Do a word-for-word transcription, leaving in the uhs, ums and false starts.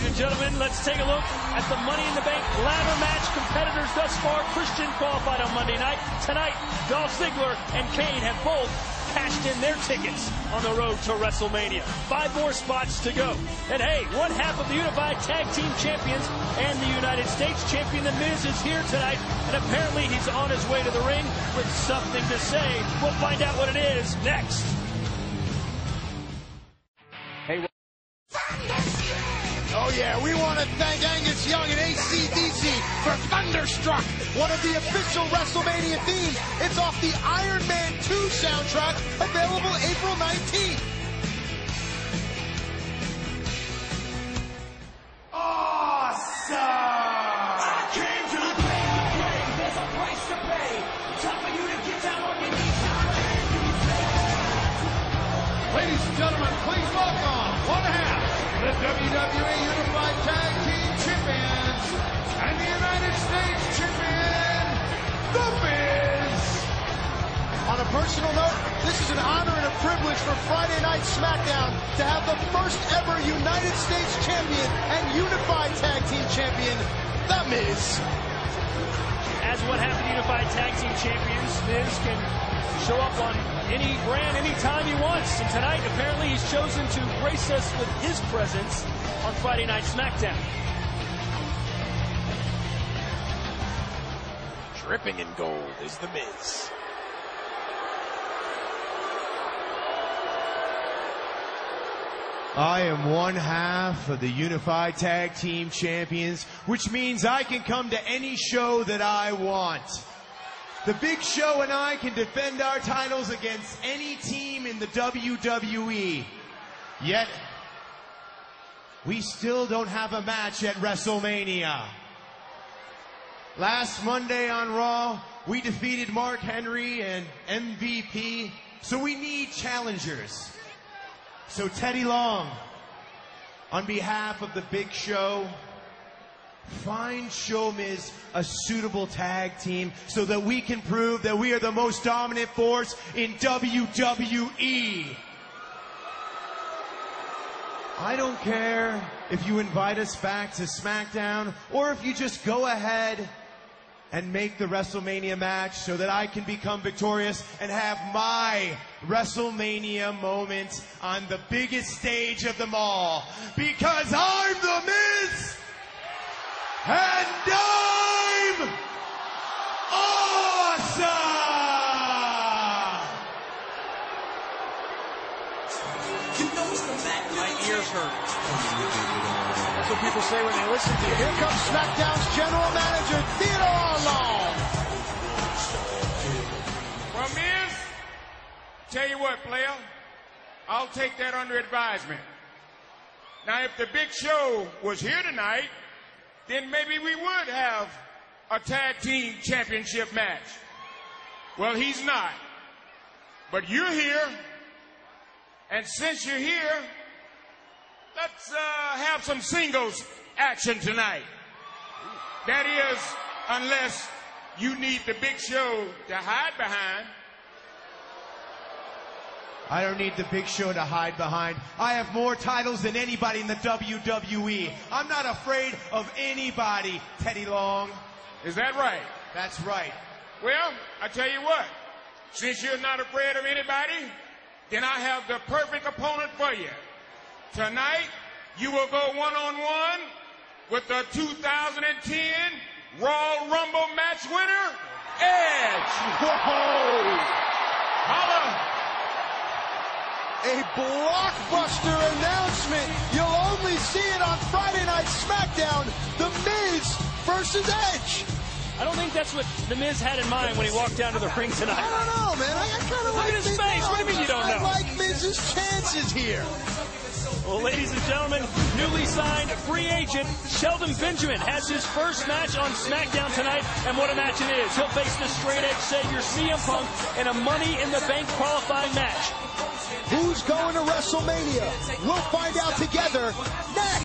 and gentlemen, let's take a look at the Money in the Bank ladder match competitors thus far. Christian qualified on Monday night. Tonight, Dolph Ziggler and Kane have both cashed in their tickets on the road to WrestleMania. Five more spots to go. And hey, one half of the Unified Tag Team Champions and the United States Champion, The Miz, is here tonight. And apparently he's on his way to the ring with something to say. We'll find out what it is next. Hey. Oh yeah, we want to thank Angus Young and A C D C for Thunderstruck, one of the official WrestleMania themes. It's off the Iron Man two soundtrack, available April nineteenth. Awesome! I came to play, there's a price to pay. Time for you to get down on your knees. Ladies and gentlemen, please welcome one half the W W E Unified Tag Team Champions and the United States Champion, The Miz. On a personal note, this is an honor and a privilege for Friday Night SmackDown to have the first ever United States Champion and Unified Tag Team Champion, The Miz. As what happened to Unified Tag Team Champions, Miz can show up on any brand, anytime he wants. And tonight, apparently, he's chosen to grace us with his presence on Friday Night SmackDown. Dripping in gold is The Miz. I am one half of the Unified Tag Team Champions, which means I can come to any show that I want. The Big Show and I can defend our titles against any team in the W W E. Yet, we still don't have a match at WrestleMania. Last Monday on Raw, we defeated Mark Henry and M V P, so we need challengers. So Teddy Long, on behalf of the Big Show, find Show Miz a suitable tag team so that we can prove that we are the most dominant force in W W E. I don't care if you invite us back to SmackDown or if you just go ahead and make the WrestleMania match so that I can become victorious and have my WrestleMania moment on the biggest stage of them all. Because I'm The Miz! And I'm awesome! My ears hurt. That's what people say when they listen to you. Here comes SmackDown's General Manager, Theodore Long. Well, Miz, tell you what, player, I'll take that under advisement. Now, if the Big Show was here tonight, then maybe we would have a tag team championship match. Well, he's not. But you're here, and since you're here, let's uh, have some singles action tonight. That is, unless you need the Big Show to hide behind. I don't need the Big Show to hide behind. I have more titles than anybody in the W W E. I'm not afraid of anybody, Teddy Long. Is that right? That's right. Well, I tell you what, since you're not afraid of anybody, then I have the perfect opponent for you. Tonight, you will go one-on-one with the two thousand ten Royal Rumble match winner, Edge. Whoa! Holla! A blockbuster announcement. You'll only see it on Friday Night SmackDown. The Miz versus Edge. I don't think that's what The Miz had in mind when he walked down to the ring tonight. I don't know, man. I, I kind of Look like at his face. What do you mean you don't know? I like Miz's chances here. Well, ladies and gentlemen, newly signed free agent Sheldon Benjamin has his first match on SmackDown tonight, and what a match it is. He'll face the straight edge savior C M Punk in a Money in the Bank qualifying match. Who's going to WrestleMania? We'll find out together next.